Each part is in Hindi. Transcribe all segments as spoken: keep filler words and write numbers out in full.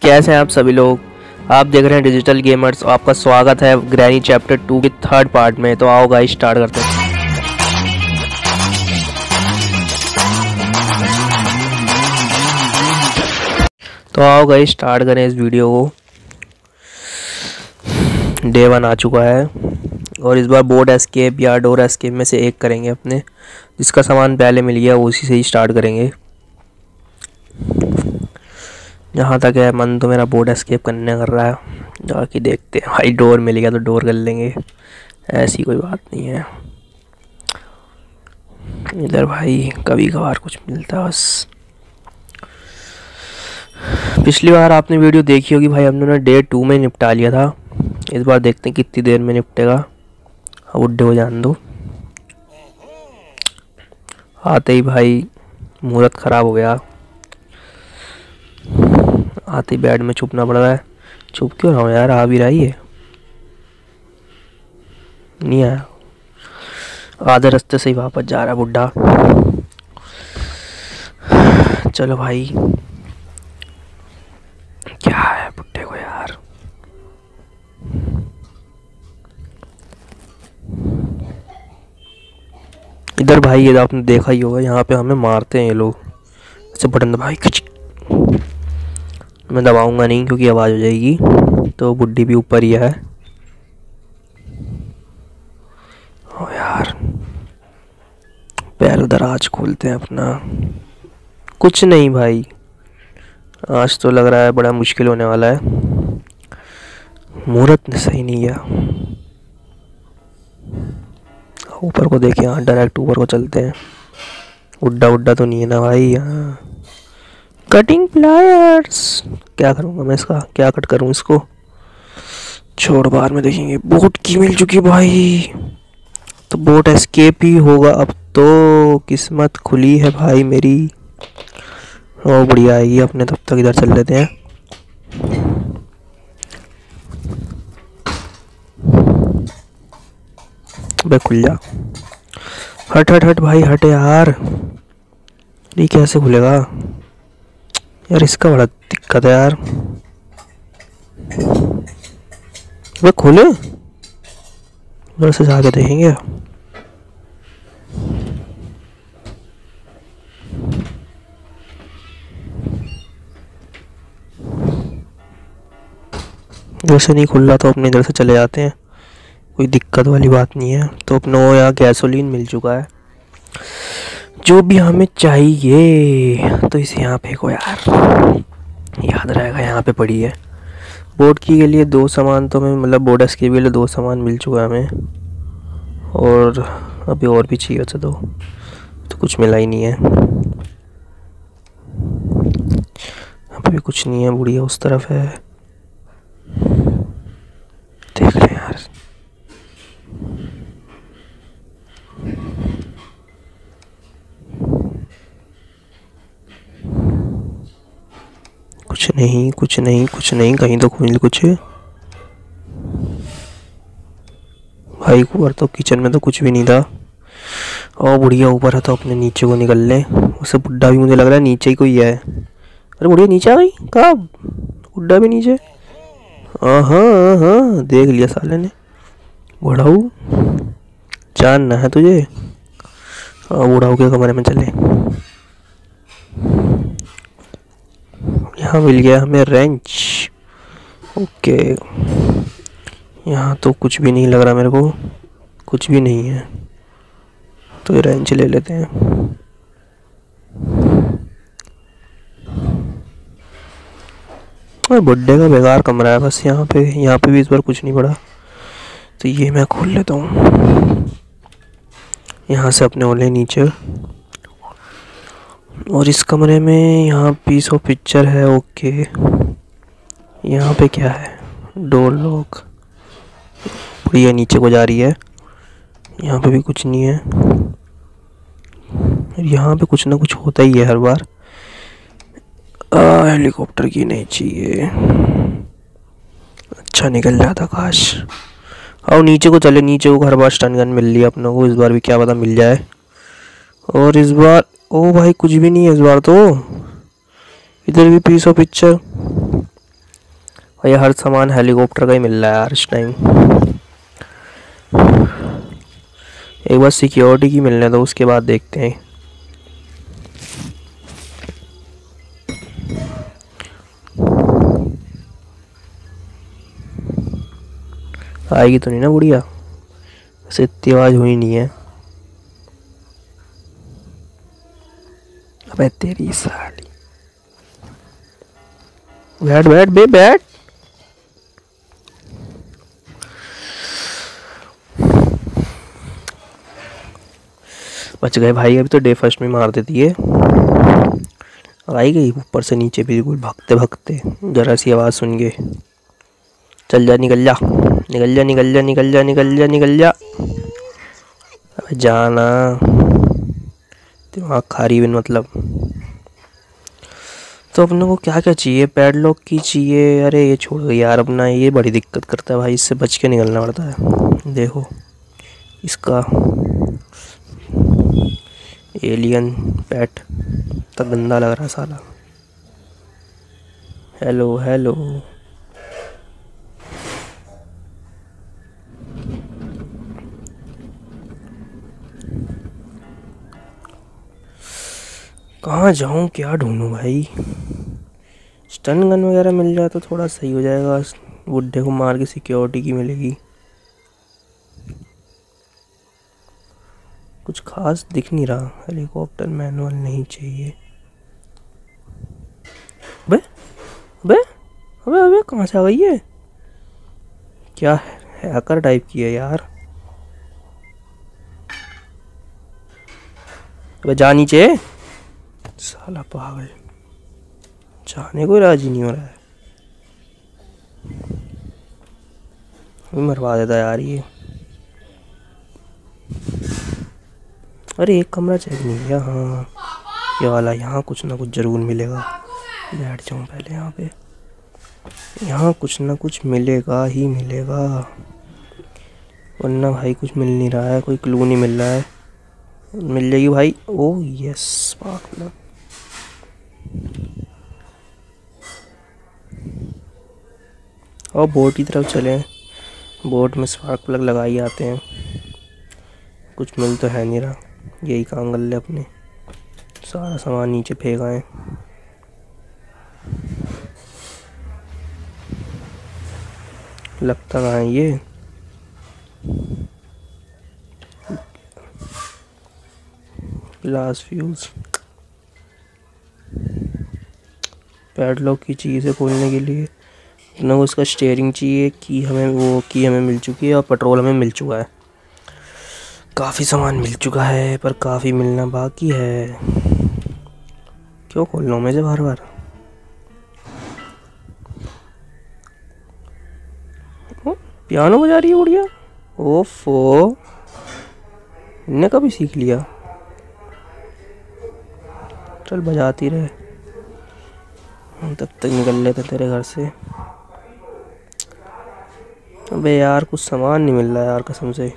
कैसे हैं आप सभी लोग। आप देख रहे हैं डिजिटल गेमर्स। आपका स्वागत है ग्रैनी चैप्टर टू के थर्ड पार्ट में। तो आओ गाइस स्टार्ट करते हैं। तो आओ गाइस स्टार्ट करें इस वीडियो को। डे वन आ चुका है और इस बार बोर्ड एस्केप या डोर एस्केप में से एक करेंगे। अपने जिसका सामान पहले मिल गया उसी से ही स्टार्ट करेंगे। जहाँ तक है मन तो मेरा बोर्ड एस्केप करने कर रहा है। जाके देखते हैं भाई, डोर मिल गया तो डोर कर लेंगे, ऐसी कोई बात नहीं है। इधर भाई कभी कभार कुछ मिलता है बस। पिछली बार आपने वीडियो देखी होगी भाई, हम लोगों ने डे टू में निपटा लिया था। इस बार देखते हैं कितनी देर में निपटेगा। बुड्ढे हो जान दो। आते ही भाई मुहूर्त ख़राब हो गया। आते ही बेड में छुपना पड़ रहा है। छुप क्यों रहा हूँ यार, आ भी रही है। नहीं आया, आधे रास्ते से ही वापस जा रहा है बुड्ढा। चलो भाई, क्या है बुड्ढे को यार। इधर भाई ये आपने देखा ही होगा, यहाँ पे हमें मारते हैं ये लोग। ऐसे बटन दबाई खिच। मैं दबाऊंगा नहीं क्योंकि आवाज़ हो जाएगी। तो बुड्ढी भी ऊपर ही है। ओ यार, पैर दराज खोलते हैं अपना। कुछ नहीं भाई, आज तो लग रहा है बड़ा मुश्किल होने वाला है। मुहूर्त सही नहीं गया। ऊपर को देखें, हाँ डायरेक्ट ऊपर को चलते हैं। उड्डा उड्डा तो नहीं है ना भाई यहाँ। कटिंग प्लायर्स, क्या करूँगा मैं इसका, क्या कट करूँ इसको। छोड़, बाहर में देखेंगे। बोट की मिल चुकी भाई, तो बोट एस्केप ही होगा अब तो। किस्मत खुली है भाई मेरी। ओ बढ़िया आएगी अपने, तब तक इधर चल लेते हैं। बे खुल जा। हट हट हट भाई, हट यार। ये कैसे खुलेगा यार, इसका बड़ा दिक्कत है यार। वे खोले, उधर से जाके देखेंगे। वैसे नहीं खुल रहा तो अपने इधर से चले जाते हैं, कोई दिक्कत वाली बात नहीं है। तो अपने वो यहाँ गैसोलीन मिल चुका है, जो भी हमें चाहिए। तो इसे यहाँ फेंको यार, याद रहेगा यहाँ पे पड़ी है। बोर्ड की के लिए दो सामान तो हमें, मतलब बोर्ड एस्केप के लिए दो सामान मिल चुका है हमें। और अभी और भी चाहिए था, दो तो कुछ मिला ही नहीं है। अभी भी कुछ नहीं है। बुढ़िया उस तरफ है, देख ले यार। कुछ नहीं कुछ नहीं कुछ नहीं, कहीं तो खुल कुछ भाई। ऊपर तो किचन में तो कुछ भी नहीं था। और बुढ़िया ऊपर है तो अपने नीचे को निकल ले। उसे बुड्ढा भी मुझे लग रहा है नीचे ही कोई है। अरे बुढ़िया नीचे आ गई कब, बुड्ढा भी नीचे। हाँ हाँ, देख लिया साले ने। बुढ़ाऊ जानना है तुझे। हाँ, बुढ़ाऊ के कमरे में चले। यहाँ मिल गया हमें रेंच। ओके, यहाँ तो कुछ भी नहीं लग रहा मेरे को, कुछ भी नहीं है। तो ये रेंच ले लेते हैं। और बुड्ढे का बेकार कमरा है बस। यहाँ पे यहाँ पे भी इस बार कुछ नहीं पड़ा, तो ये मैं खोल लेता हूँ। यहाँ से अपने ओले नीचे। और इस कमरे में यहाँ पीस ऑफ पिक्चर है। ओके, यहाँ पे क्या है, डोर लॉक। बढ़िया नीचे को जा रही है। यहाँ पे भी कुछ नहीं है। यहाँ पे कुछ ना कुछ होता ही है हर बार। हेलीकॉप्टर की नहीं चाहिए, अच्छा निकल जाता काश। और नीचे को चले, नीचे को हर बार स्टन गन मिल रही है अपनों को। इस बार भी क्या पता मिल जाए। और इस बार ओ भाई कुछ भी नहीं है इस बार तो। इधर भी पीस ऑफ पिक्चर। भाई हर सामान हेलीकॉप्टर का ही मिल रहा है यार इस टाइम। एक बार सिक्योरिटी की मिलने दो, उसके बाद देखते हैं। आएगी तो नहीं ना बुढ़िया? वैसे इतनी आवाज हुई नहीं है। अबे तेरी साली, बैठ बैठ बे बैठ। बच गए भाई, अभी तो डे फर्स्ट में मार देती है। आई गई ऊपर से नीचे बिल्कुल भागते भागते, जरा सी आवाज़ सुन के। चल जा, निकल जा निकल जा निकल जा निकल जा निकल जा निकल जा। अबे जाना, दिमाग खा रही बिन मतलब। तो अपने को क्या क्या चाहिए? पैडलॉक की चाहिए। अरे ये छोड़ गई यार, अपना ये बड़ी दिक्कत करता है भाई, इससे बच के निकलना पड़ता है। देखो इसका एलियन पेट तो गंदा लग रहा है साला। हेलो हेलो, कहाँ जाऊँ, क्या ढूंढूं भाई? स्टन गन वगैरह मिल जाए तो थोड़ा सही हो जाएगा। बुड्ढे को मार के सिक्योरिटी की मिलेगी। कुछ खास दिख नहीं रहा। हेलीकॉप्टर मैनुअल नहीं चाहिए। अबे अबे अबे अबे कहाँ से आ गई है? क्या हैकर टाइप की है यार। अबे जा नीचे, साला पागल, जाने को राजी नहीं हो रहा है। मरवा देता यार ये। अरे एक कमरा चेक नहीं किया। हाँ ये वाला, यहाँ कुछ ना कुछ ज़रूर मिलेगा। बैठ जाऊँ पहले यहाँ पे, यहाँ कुछ ना कुछ मिलेगा ही मिलेगा, वरना भाई कुछ मिल नहीं रहा है, कोई क्लू नहीं मिल रहा है। मिल जाएगी भाई। Oh yes, spark plug. और बोट की तरफ चलें, बोट में स्पार्क प्लग लगा ही आते हैं। कुछ मिल तो है नहीं रहा, यही काम कर ले अपने। सारा सामान नीचे फेंक आए। लगता कहाँ है ये? Glass fuse. पैडलॉक की चीज़ है खोलने के लिए। ना उसका स्टीयरिंग चाहिए, की हमें वो की हमें मिल चुकी है, और पेट्रोल हमें मिल चुका है। काफ़ी सामान मिल चुका है, पर काफ़ी मिलना बाकी है। क्यों खोल रहा हूँ मैं बार बार? पियानो बजा रही है बुढ़िया। ओफो, इनने कभी सीख लिया? चल बजाती रहे, हम तब तक निकल लेते तेरे घर से। अबे यार कुछ सामान नहीं मिल रहा यार कसम से।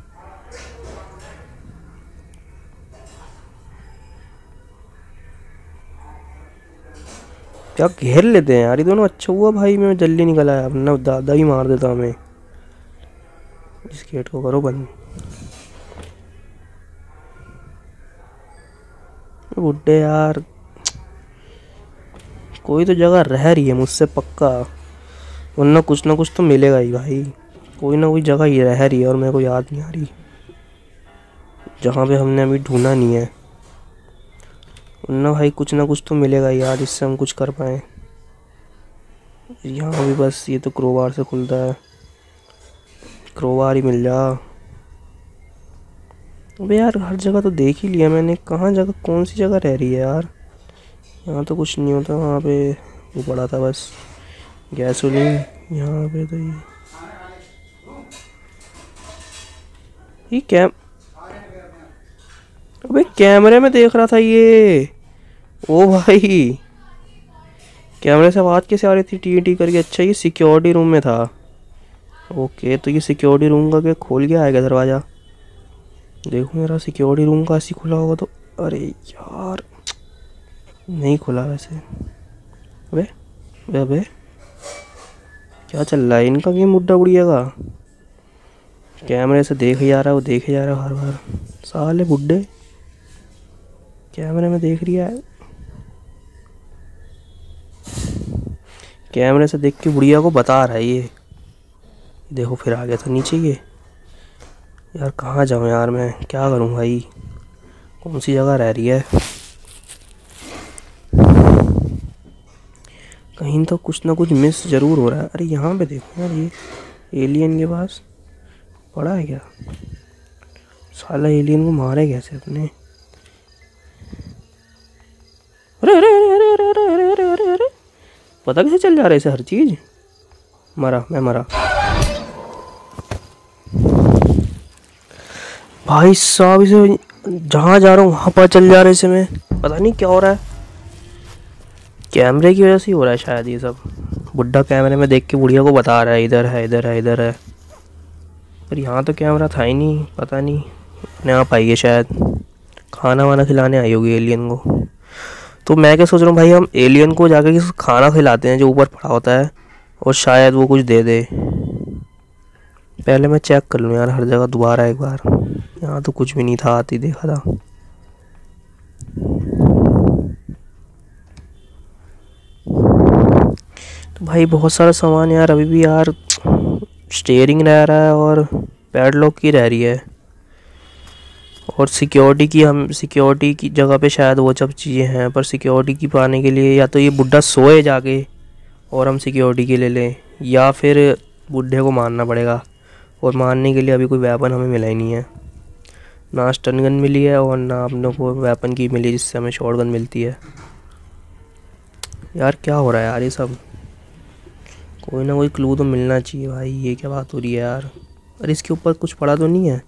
क्या घेर लेते हैं यार ये दोनों। अच्छा हुआ भाई मैं जल्दी निकल आया, वरना दादा ही मार देता हमें। इस गेट को करो बंद। बुड्ढे यार, कोई तो जगह रह रही है मुझसे पक्का, वरना कुछ ना कुछ तो मिलेगा ही भाई। कोई ना कोई जगह ही रह रही है और मेरे को याद नहीं आ रही, जहाँ पे हमने अभी ढूंढा नहीं है। वरना भाई कुछ ना कुछ तो मिलेगा ही यार, जिससे हम कुछ कर पाए। यहाँ भी बस ये तो क्रोबार से खुलता है, क्रोबार ही मिल जा। अबे यार हर जगह तो देख ही लिया मैंने, कहाँ जगह, कौन सी जगह रह रही है यार? यहाँ तो कुछ नहीं होता, वहाँ पे वो पड़ा था बस गैसोलीन। यहाँ पे तो ये ये कैम अबे कैमरे में देख रहा था ये। ओ भाई कैमरे से आवाज़ कैसे आ रही थी टी टी करके? अच्छा ये सिक्योरिटी रूम में था। ओके तो ये सिक्योरिटी रूम का क्या खोल गया है क्या दरवाज़ा? देखो मेरा सिक्योरिटी रूम का ऐसी खुला होगा तो। अरे यार नहीं खुला वैसे। अबे अबे अबे क्या चल रहा है इनका गेम बुड्ढा बुढ़िया का? कैमरे से देखे जा रहा है, वो देखे जा रहा है बार बार। साले बुड्ढे कैमरे में देख रिया है, कैमरे से देख के बुढ़िया को बता रहा है ये। देखो फिर आ गया था नीचे ये। यार कहाँ जाऊँ यार, मैं क्या करूँ भाई, कौन सी जगह रह रही है? कहीं तो कुछ ना कुछ मिस ज़रूर हो रहा है। अरे यहाँ पे देखो यार, ये एलियन के पास पड़ा है क्या? साला एलियन को मारे कैसे अपने? अरे अरे अरे अरे अरे अरे अरे अरे अरे पता कैसे चल जा रहा है इसे हर चीज़? मरा, मैं मरा भाई साहब। इसे जहाँ जा रहा हूँ वहाँ पर चल जा रहा है इसे। मैं पता नहीं क्या हो रहा है, कैमरे की वजह से ही हो रहा है शायद ये सब। बुड्ढा कैमरे में देख के बुढ़िया को बता रहा है इधर है इधर है इधर है, पर यहाँ तो कैमरा था ही नहीं। पता नहीं अपने आप आई है शायद, खाना वाना खिलाने आई होगी एलियन को। तो मैं क्या सोच रहा हूँ भाई, हम एलियन को जाकर खाना खिलाते हैं जो ऊपर पड़ा होता है, और शायद वो कुछ दे दे। पहले मैं चेक कर लूँ यार हर जगह दोबारा एक बार। यहाँ तो कुछ भी नहीं था, आती देखा था। तो भाई बहुत सारा सामान यार अभी भी यार, स्टीयरिंग रह रहा है और पैडलॉक की रह रही है, और सिक्योरिटी की, हम सिक्योरिटी की जगह पे शायद वो सब चीज़ें हैं। पर सिक्योरिटी की पाने के लिए या तो ये बुड्ढा सोए जाके और हम सिक्योरिटी के ले लें, या फिर बुड्ढे को मारना पड़ेगा। और मारने के लिए अभी कोई वेपन हमें मिला ही नहीं है, ना स्टन गन मिली है और ना अपनों को वेपन की मिली जिससे हमें शॉट गन मिलती है। यार क्या हो रहा है यार ये सब? कोई ना कोई क्लू तो मिलना चाहिए भाई। ये क्या बात हो रही है यार? अरे इसके ऊपर कुछ पड़ा तो नहीं है?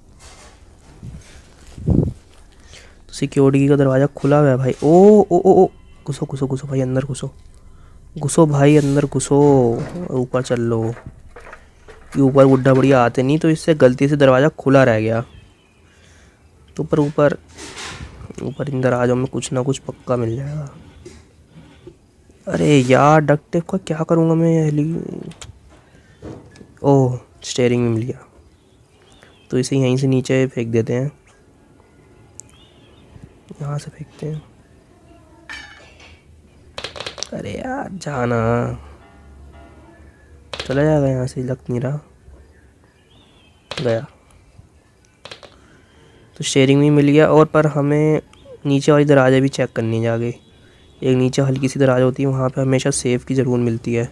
तो सिक्योरिटी का दरवाज़ा खुला हुआ है भाई। ओ ओ ओ ओ घुसो घुसो घुसो भाई, अंदर घुसो घुसो भाई, अंदर घुसो। ऊपर चल लो, ये ऊपर बुड्ढा बढ़िया आते नहीं, तो इससे गलती से दरवाज़ा खुला रह गया। तो ऊपर ऊपर ऊपर अंदर आ जाओ, में कुछ ना कुछ पक्का मिल जाएगा। अरे यार डक्ट टेप का क्या करूँगा मैं? हेली ओह स्टीयरिंग में मिल गया, तो इसे यहीं से नीचे फेंक देते हैं, यहाँ से फेंकते हैं। अरे यार जाना, चला जाएगा यहाँ से, लग नहीं रहा गया। तो स्टीयरिंग भी मिल गया, और पर हमें नीचे वाली दराजा भी चेक करनी है जाके। एक नीचे हल्की सी दराज होती है, वहाँ पे हमेशा सेफ की ज़रूर मिलती है।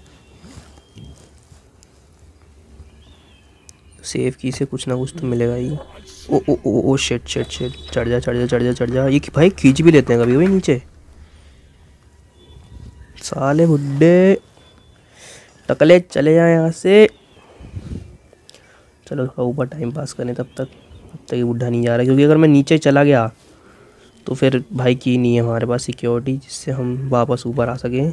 सेफ की से कुछ ना कुछ तो मिलेगा ही। Oh oh oh oh shit shit shit, चढ़ जा चढ़ जा चढ़ जा चढ़ जा। ये भाई खींच भी लेते हैं कभी कभी नीचे, साले बुड्ढे टकले। चले जाए यहाँ से, चलो थोड़ा ऊपर टाइम पास करें तब तक। तब तक ये बुड्ढा नहीं जा रहा, क्योंकि अगर मैं नीचे चला गया तो फिर भाई की नहीं है हमारे पास सिक्योरिटी जिससे हम वापस ऊपर आ सकें।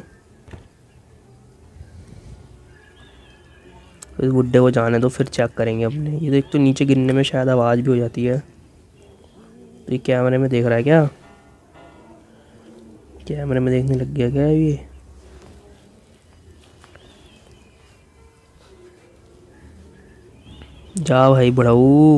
इस बुड्ढे को जाने दो, फिर चेक करेंगे अपने। ये देख तो नीचे गिरने में शायद आवाज़ भी हो जाती है। तो ये कैमरे में देख रहा है क्या? कैमरे में देखने लग गया क्या ये? जा भाई बढ़ाऊ।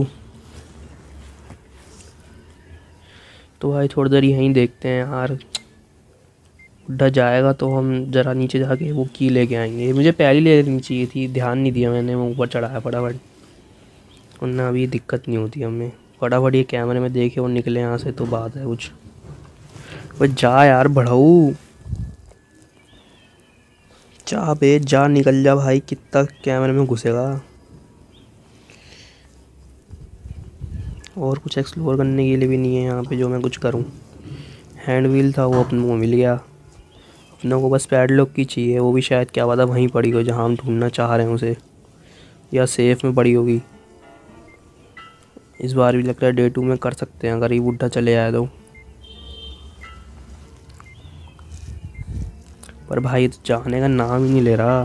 तो भाई थोड़ी देर यहीं देखते हैं यार, बुड्ढा जाएगा तो हम ज़रा नीचे जाके वो की लेके आएंगे। मुझे पहले ले लेनी चाहिए थी, ध्यान नहीं दिया मैंने, मैं ऊपर चढ़ाया फटाफट, वरना अभी दिक्कत नहीं होती हमें। फटाफट ये कैमरे में देखे और निकले यहाँ से तो बात है कुछ। वो जा यार बढ़ाऊ, जा बे जा, निकल जा भाई, कितना कैमरे में घुसेगा। और कुछ एक्सप्लोर करने के लिए भी नहीं है यहाँ पे जो मैं कुछ करूँ। हैंड व्हील था वो अपने को मिल गया, अपने को बस पैडलॉक की चाहिए, वो भी शायद क्या पता वहीं पड़ी हो जहाँ हम ढूंढना चाह रहे हैं उसे, या सेफ में पड़ी होगी। इस बार भी लगता है डे टू में कर सकते हैं अगर ये बुड्ढा चले आए तो। पर भाई तो जाने का नाम ही नहीं ले रहा,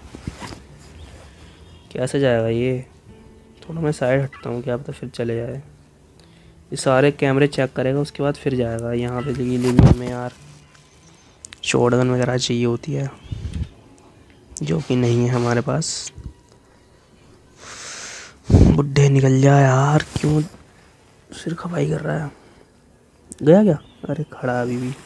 कैसे जाएगा ये? थोड़ा मैं साइड हटता हूँ, क्या पता फिर चले जाए। ये सारे कैमरे चेक करेगा उसके बाद फिर जाएगा। यहाँ पे देखिए में यार शॉटगन वगैरह चाहिए होती है। जो कि नहीं है हमारे पास। बुड्ढे निकल जा यार, क्यों सिर खपाई कर रहा है। गया क्या? अरे खड़ा अभी भी।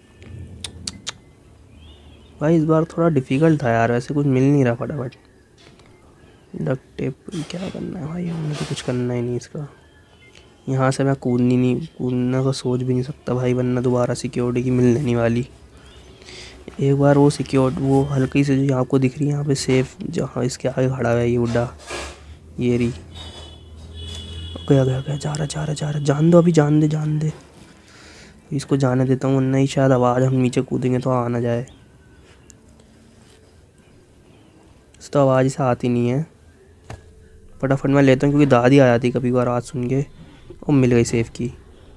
भाई इस बार थोड़ा डिफ़िकल्ट था यार, वैसे कुछ मिल नहीं रहा फटाफट। डक्ट टेप क्या करना है भाई, हमने तो कुछ करना ही नहीं इसका। यहाँ से मैं कूदनी नहीं कूदना का सोच भी नहीं सकता भाई, वरना दोबारा सिक्योरिटी की मिलने नहीं वाली। एक बार वो सिक्योर वो हल्की से जो आपको दिख रही है यहाँ पे सेफ, जहाँ इसके आगे खड़ा है ये बुड्ढा, ये रही। गया गया गया, जा रहा जा रहा जा रहा, जान दो अभी, जान दे जान दे इसको, जाने देता हूँ, वरना ही शायद आवाज़ हम नीचे कूदेंगे तो आ ना जाए। इस तो आवाज़ से आती नहीं है। फटाफट मैं लेता हूँ क्योंकि दादी आ जाती कभी बार आवाज़ सुन के। और मिल गई सेफ की।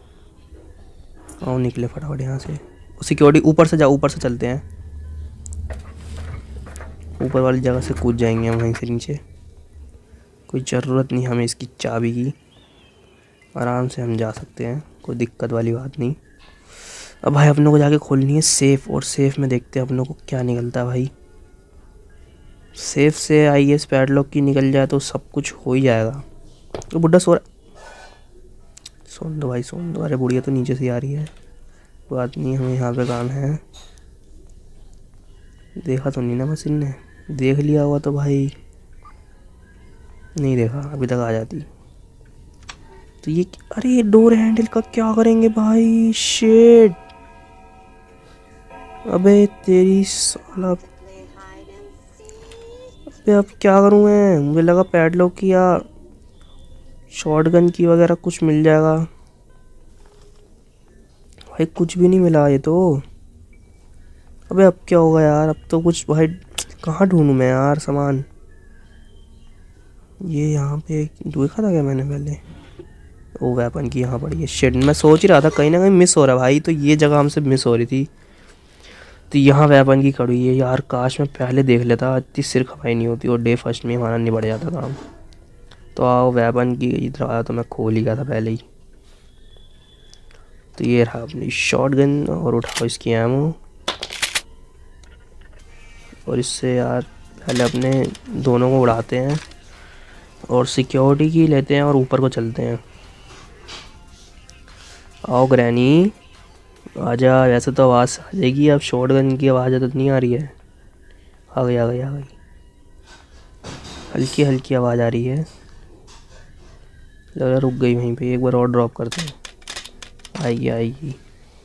आओ निकले फटाफट यहाँ से। सिक्योरिटी ऊपर से जाओ, ऊपर से चलते हैं, ऊपर वाली जगह से कूद जाएंगे हम वहीं से नीचे। कोई ज़रूरत नहीं हमें इसकी चाबी की, आराम से हम जा सकते हैं, कोई दिक्कत वाली बात नहीं। अब भाई अपनों को जाके खोलनी है सेफ़, और सेफ़ में देखते हैं अपनों को क्या निकलता है भाई। सेफ़ से आई एस पैडलॉक की निकल जाए तो सब कुछ हो ही जाएगा। तो बुड्ढा सो रहा, सोन दो भाई सोन दो। अरे बुढ़िया तो नीचे से आ रही है, बात नहीं, हमें यहाँ पे काम है। देखा तो नहीं ना बस इनने, देख लिया हुआ तो भाई नहीं देखा, अभी तक आ जाती तो ये। अरे ये डोर हैंडल का क्या करेंगे भाई, शिट। अबे तेरी साला, अबे अब क्या करूँ मैं, मुझे लगा पैडलॉक की या शॉटगन की वगैरह कुछ मिल जाएगा भाई, कुछ भी नहीं मिला ये तो। अबे अब क्या होगा यार, अब तो कुछ भाई कहाँ ढूंढूं मैं यार सामान। ये यहाँ पे देखा था क्या मैंने पहले, वो वेपन की यहाँ पड़ी है। शिट, मैं सोच ही रहा था कहीं ना कहीं मिस हो रहा है भाई, तो ये जगह हमसे मिस हो रही थी, तो यहाँ वेपन की खड़ी है यार। काश मैं पहले देख लेता, इतनी सिर खपाई नहीं होती और डे फर्स्ट में हमारा निबट जाता काम। तो आओ, वेपन की इधर आया तो मैं खोल ही गया था पहले ही। तो ये रहा अपनी शॉटगन, और उठाओ इसकी एमो, और इससे यार पहले अपने दोनों को उड़ाते हैं और सिक्योरिटी की लेते हैं और ऊपर को चलते हैं। आओ ग्रैनी आजा, वैसे तो आवाज़ आ जाएगी, अब शॉटगन की आवाज़ तो नहीं आ रही है। आ गई आ गई आ गई, हल्की हल्की आवाज़ आ रही है, लग रहा रुक गई वहीं पे। एक बार और ड्रॉप करते हैं, आएगी आएगी।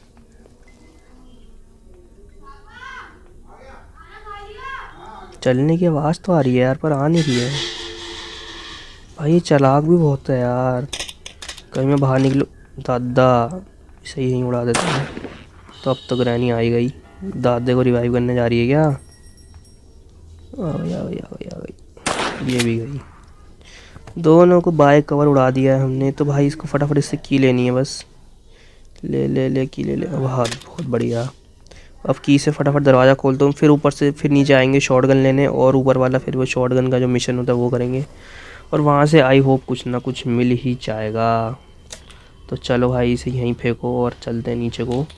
चलने की आवाज़ तो आ रही है यार, पर आ नहीं रही है भाई। ये चालाक भी बहुत है यार, कहीं मैं बाहर निकलूँ दादा इसे यहीं उड़ा देता हूँ। तो अब तो ग्रैनी आ ही गई, दादे को रिवाइव करने जा रही है क्या? आ गई आ गई आ गई आ गई, ये भी गई। दोनों को बाय कवर उड़ा दिया है हमने। तो भाई इसको फटाफट इससे की लेनी है बस, ले ले ले की ले ले। बहुत बहुत बढ़िया। अब की से फटाफट दरवाज़ा खोलता हूँ, फिर ऊपर से फिर नीचे आएंगे शॉटगन लेने, और ऊपर वाला फिर वो शॉटगन का जो मिशन होता है वो करेंगे, और वहाँ से आई होप कुछ ना कुछ मिल ही जाएगा। तो चलो भाई इसे यहीं फेंको और चलते हैं नीचे को,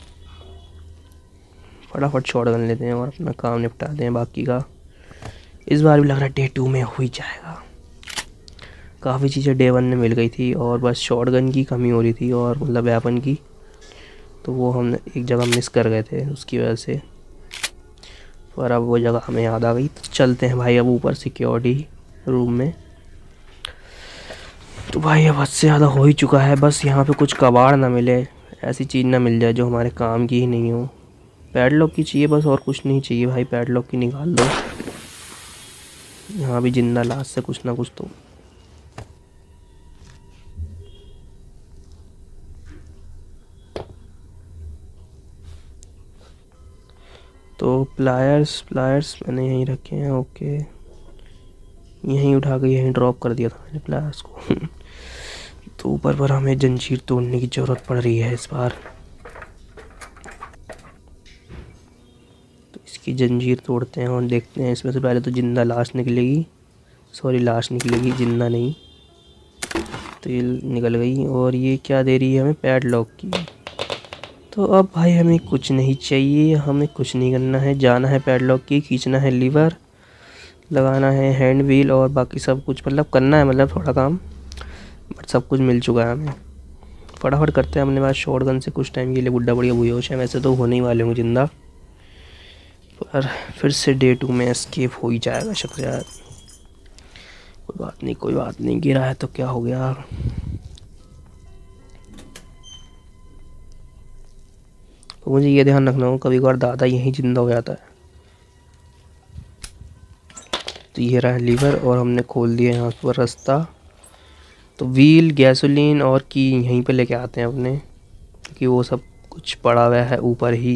फटाफट शॉटगन लेते हैं और अपना काम निपटाते हैं बाकी का। इस बार भी लग रहा है डे टू में हो ही जाएगा। काफ़ी चीज़ें डे वन में मिल गई थी, और बस शॉटगन की कमी हो रही थी, और मतलब वेपन की, तो वो हमने एक जगह मिस कर गए थे उसकी वजह से, पर अब वो जगह हमें याद आ गई। तो चलते हैं भाई अब ऊपर सिक्योरिटी रूम में। तो भाई अब हद से ज़्यादा हो ही चुका है, बस यहाँ पे कुछ कबाड़ ना मिले, ऐसी चीज़ ना मिल जाए जो हमारे काम की ही नहीं हो। पैडलॉक की चाहिए बस, और कुछ नहीं चाहिए भाई, पैडलॉक की निकाल दो। यहाँ भी जिंदा लाश से कुछ ना कुछ तो। तो प्लायर्स प्लायर्स मैंने यहीं रखे हैं, ओके, यहीं उठा के यहीं ड्रॉप कर दिया था मैंने प्लायर्स को। तो ऊपर पर हमें जंजीर तोड़ने की ज़रूरत पड़ रही है इस बार। तो इसकी जंजीर तोड़ते हैं और देखते हैं, इसमें से पहले तो जिंदा लाश निकलेगी, सॉरी लाश निकलेगी, जिंदा नहीं। तो ये निकल गई, और ये क्या दे रही है हमें, पैडलॉक की। तो अब भाई हमें कुछ नहीं चाहिए, हमें कुछ नहीं करना है, जाना है पैडलॉक की, खींचना है लीवर, लगाना है हैंड व्हील और बाकी सब कुछ, मतलब करना है, मतलब थोड़ा काम, बट सब कुछ मिल चुका है हमें। फटाफट करते हैं अपने पास शॉर्ट गन से कुछ टाइम के लिए बुड्ढा बढ़िया बेहोश है, वैसे तो होने ही वाले हूँ जिंदा, पर फिर से डे टू में एस्केप हो ही जाएगा शायद। कोई बात नहीं, कोई बात नहीं, गिरा है तो क्या हो गया। तो मुझे ये ध्यान रखना हो, कभी कभार दादा यहीं जिंदा हो जाता है। तो ये रहा लीवर और हमने खोल दिया यहाँ पर रास्ता। तो व्हील, गैसोलीन और की यहीं पे लेके आते हैं अपने, क्योंकि वो सब कुछ पड़ा हुआ है ऊपर ही।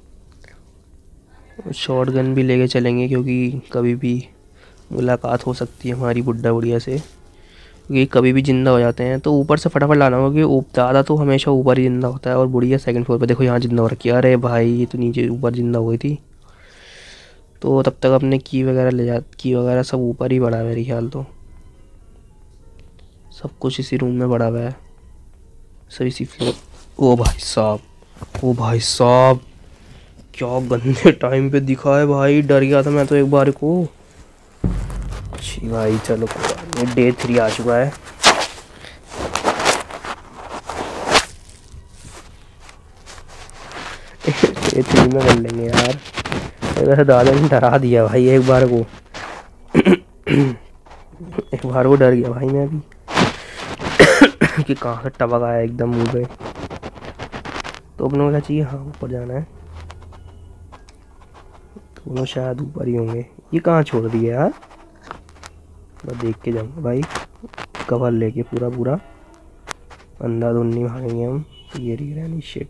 शॉर्ट गन भी लेके चलेंगे क्योंकि कभी भी मुलाकात हो सकती है हमारी बुड्ढा बुढ़िया से, क्योंकि कभी भी ज़िंदा हो जाते हैं। तो ऊपर से फटाफट लाना होगा, क्योंकि दादा तो हमेशा ऊपर ही ज़िंदा होता है और बुढ़िया सेकंड फ्लोर पे। देखो यहाँ ज़िंदा हो रखी है। अरे भाई ये तो नीचे ऊपर ज़िंदा हो गई थी। तो तब तक अपने की वगैरह ले जा, की वगैरह सब ऊपर ही पड़ा है मेरे ख्याल, तो सब कुछ इसी रूम में पड़ा हुआ है, सब इसी फ्लोर। ओ भाई साहब, ओ भाई साहब, क्या गंदे टाइम पे दिखा है भाई, डर गया था मैं तो एक बार को। जी भाई चलो, डे थ्री आ चुका है। डे थ्री में कर लेंगे यार। वैसे दादा ने डरा दिया भाई एक बार को। एक बार को डर गया भाई मैं भी कि कहाँ से टपक आया एकदम मुंह पे। तो अपनों को क्या चाहिए, हाँ ऊपर जाना है। दोनों शायद ऊपर ही होंगे। ये कहाँ छोड़ दिया यार, मैं देख के जाऊँगा भाई, कवर लेके पूरा पूरा अंधाधुंध नहीं भागेंगे हम। तो ये रही रहनी शिट।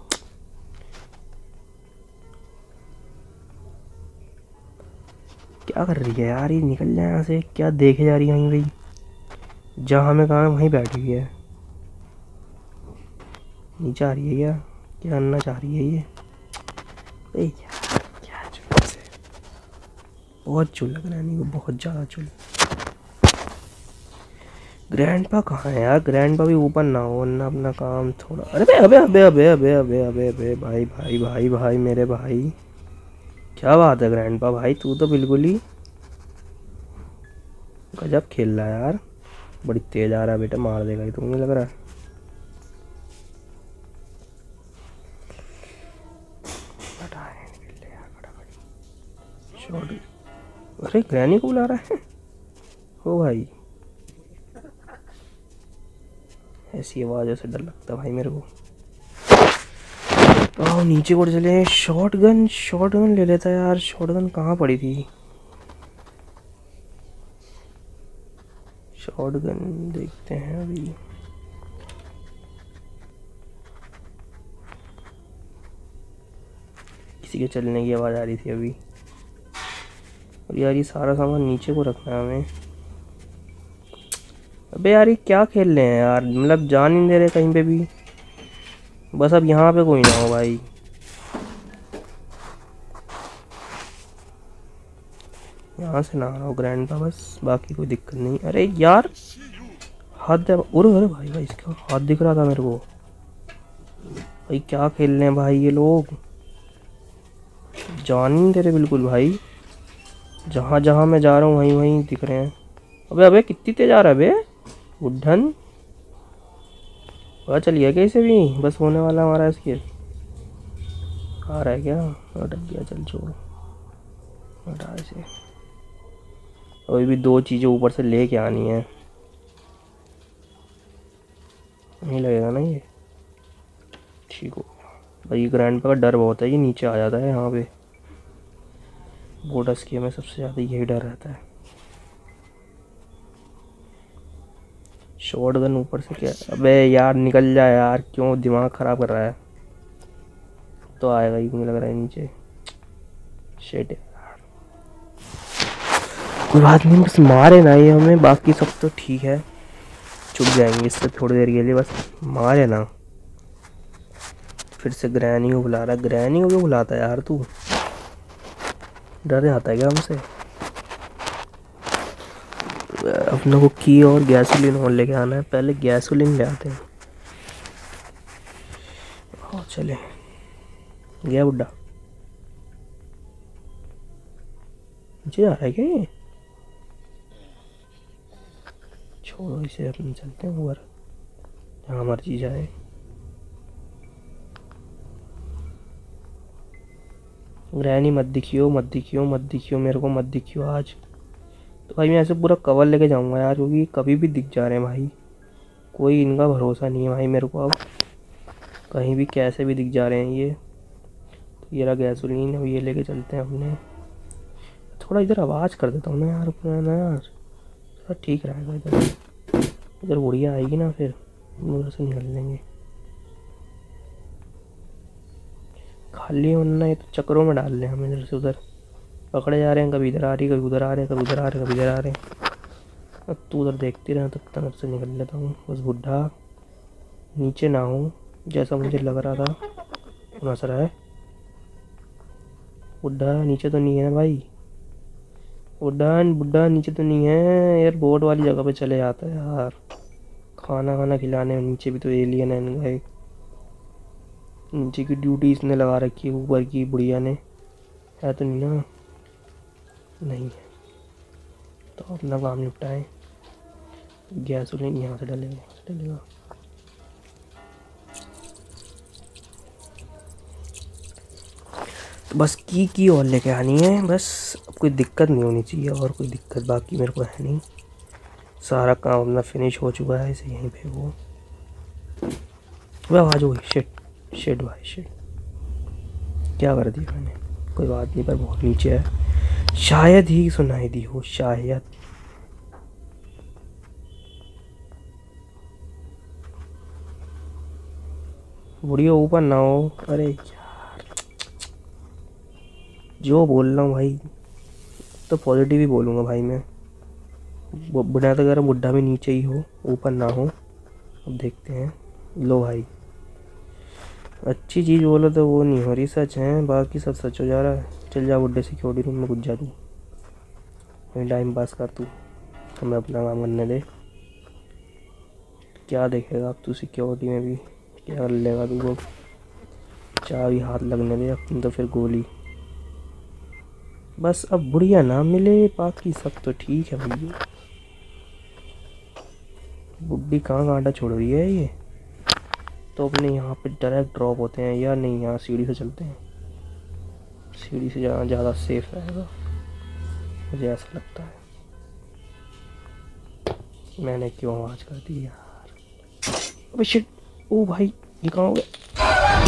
क्या कर रही है यार ये, निकल जाए यहाँ से। क्या देखे जा रही है यहीं भाई, जहाँ हमें कहा वहीं बैठी हुई है। नीचे आ रही है क्या, क्या करना चाह रही है ये। ए यार क्या चुल से, बहुत चुल लग रहा है, नहीं बहुत ज़्यादा चुल। ग्रैंडपा कहाँ है यार, ग्रैंडपा भी ऊपर ना हो वरना अपना काम थोड़ा। अरे बे अबे अबे अबे अबे अबे अबे अबे भाई भाई भाई भाई मेरे भाई, क्या बात है ग्रैंडपा भाई, तू तो बिल्कुल ही गजब खेल रहा है यार। बड़ी तेज आ रहा है बेटा, मार देगा ये, तुम्हें लग रहा है। अरे ग्रैनी को बुला रहा है ओ भाई, ऐसी आवाज़ों से डर लगता भाई मेरे को। आओ नीचे को चले। शॉर्ट गन, शॉर्ट गन ले लेता यार। शॉर्ट गन कहाँ पड़ी थी, शॉर्ट गन देखते हैं अभी। किसी के चलने की आवाज़ आ रही थी अभी। और यार ये सारा सामान नीचे को रखना है हमें। अबे यार ये क्या खेल रहे हैं यार, मतलब जान नहीं दे रहे कहीं पे भी। बस अब यहाँ पे कोई ना हो भाई। यहाँ से ना आ रहा हो ग्रैंडपा बस, बाकी कोई दिक्कत नहीं। अरे यार हाथ दे, अरे अरे भाई भाई इसका हाथ दिख रहा था मेरे को भाई। क्या खेल रहे हैं भाई ये लोग, जान नहीं दे रहे बिल्कुल भाई। जहाँ जहाँ मैं जा रहा हूँ वहीं वहीं दिख रहे हैं। अबे अबे कितनी तेज आ रहा है बे बुढ़न, पता चल गया कैसे भी बस होने वाला हमारा इसके। आ रहा है क्या, अटक गया, चल छोड़ हटा इसे। अभी भी दो चीज़ें ऊपर से लेके आनी है, नहीं लगेगा ना ये, ठीक हो भाई। ग्रैंडपा का डर बहुत है, ये नीचे आ जाता है यहाँ पे। बोडस के में सबसे ज़्यादा यही डर रहता है। शॉर्ट गन ऊपर से क्या, अबे यार निकल जा यार, क्यों दिमाग ख़राब कर रहा है। तो आएगा ही, मुझे लग रहा है नीचे। शेट यार, कोई बात नहीं, बस मारे ना ये हमें, बाकी सब तो ठीक है। चुप जाएंगे इससे थोड़ी देर के लिए, बस मारे ना। फिर से ग्रैनी को बुला रहा है। ग्रैनी को क्यों बुलाता है यार तू, डर जाता है क्या हमसे। अपने को की और गैसोलीन और लेके आना है, पहले गैसोलीन ले आते हैं। हाँ चले, गया बुड्ढा नीचे जा रहा है क्या ये। छोड़ो इसे, अपन चलते हैं ऊपर, जहाँ मर्जी जाए। ग्रैनी मत दिखियो, मत दिखियो, मत दिखियो, मेरे को मत दिखियो आज। तो भाई मैं ऐसे पूरा कवर लेके जाऊंगा यार, क्योंकि कभी भी दिख जा रहे हैं भाई, कोई इनका भरोसा नहीं है भाई मेरे को। अब कहीं भी कैसे भी दिख जा रहे हैं ये। तो ये रहा गैसोलीन, अब ये लेके चलते हैं अपने। थोड़ा इधर आवाज़ कर देता हूँ ना यार अपना ना यार, थोड़ा ठीक रहेगा। इधर इधर बुढ़िया आएगी ना, फिर उधर से निकल लेंगे खाली, वरना ये तो चक्रों में डाल लें हम। इधर से उधर पकड़े जा रहे हैं, कभी इधर आ रही, कभी उधर आ रहे हैं, कभी उधर आ रहे हैं, कभी इधर आ रहे हैं। अब तू उधर देखती रहे, तब तक से निकल लेता हूँ। बस बुढ़ा नीचे ना हो जैसा मुझे लग रहा था, नजर रहा है। बुढ़ा नीचे तो नहीं है भाई, बुढ़ा बुढ़ा नीचे तो नहीं है यार। बोर्ड वाली जगह पे चले जाता है यार, खाना खाना खिलाने। नीचे भी तो एलियन है इनका एक, नीचे की ड्यूटी इसने लगा रखी है, ऊपर की बुढ़िया ने है तो नहीं ना, नहीं है। तो अपना काम निपटाएं। गैसोलीन यहाँ से डलेगा, यहाँ से डलेगा। तो बस की की और लेके आनी है बस, अब कोई दिक्कत नहीं होनी चाहिए, और कोई दिक्कत बाकी मेरे को है नहीं। सारा काम अपना फिनिश हो चुका है, इसे यहीं पे वो वह आवाज़ हुई। शिट शिट भाई शिट, क्या कर दिया मैंने, कोई बात नहीं, पर बहुत नीचे है, शायद ही सुनाई दी हो, शायद। बुढ़िया ऊपर ना हो। अरे यार, जो बोल रहा हूँ भाई तो पॉजिटिव ही बोलूँगा भाई मैं। बुढ़ा तो अगर बुढ़ा भी नीचे ही हो, ऊपर ना हो। अब देखते हैं। लो भाई, अच्छी चीज़ बोलो तो वो नहीं हो रही सच है, बाकी सब सच हो जा रहा है। चल जा बुढ़े सिक्योरिटी रूम में घुस जा, तू वहीं टाइम पास कर, तू हमें अपना काम करने दे। क्या देखेगा अब तू सिक्योरिटी में भी, क्या कर लेगा तू को, चाबी हाथ लगने दे अब तो फिर गोली। बस अब बुढ़िया ना मिले, बाकी सब तो ठीक है भैया। बुढ़ी कहाँ कांटा छोड़ रही है ये। तो अपने यहाँ पे डायरेक्ट ड्रॉप होते हैं या नहीं, यहाँ सीढ़ी से चलते हैं, सीढ़ी से जाना ज़्यादा सेफ रहेगा मुझे ऐसा लगता है। मैंने क्यों आवाज़ कर दी यार। अबे शिट, ओ भाई ये कहाँ हो गया।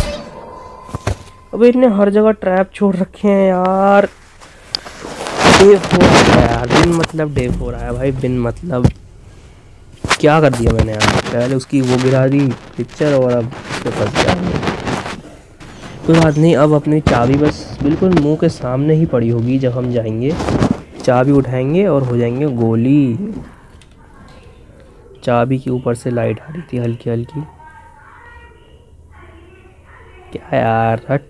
अबे इतने हर जगह ट्रैप छोड़ रखे हैं यार। डे फोर है यार, बिन मतलब डे फोर आया भाई, बिन मतलब। क्या कर दिया मैंने यार, पहले उसकी वो गिरा दी पिक्चर और अब उसके फंस गया। कोई बात नहीं, अब अपनी चाबी बस बिल्कुल मुंह के सामने ही पड़ी होगी जब हम जाएंगे। चाबी उठाएंगे और हो जाएंगे गोली। चाबी के ऊपर से लाइट आ रही थी हल्की हल्की। क्या यार, हट।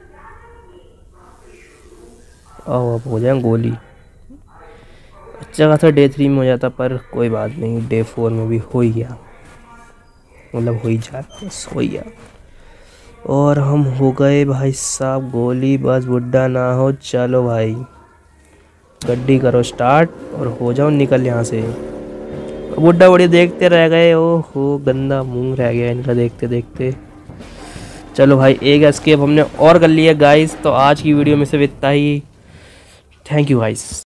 और अब हो जाए गोली। अच्छा खासा डे थ्री में हो जाता, पर कोई बात नहीं, डे फोर में भी हो ही गया, मतलब हो ही जा, बस हो ही गया। और हम हो गए भाई साहब गोली। बस बुड्ढा ना हो। चलो भाई गड्डी करो स्टार्ट और हो जाओ निकल यहाँ से। बुड्ढा बड़ी देखते रह गए, ओहो गंदा मुंह रह गया इनका देखते देखते। चलो भाई एक एस्केप हमने और कर लिया गाइस। तो आज की वीडियो में सिर्फ इतना ही। Thank you guys.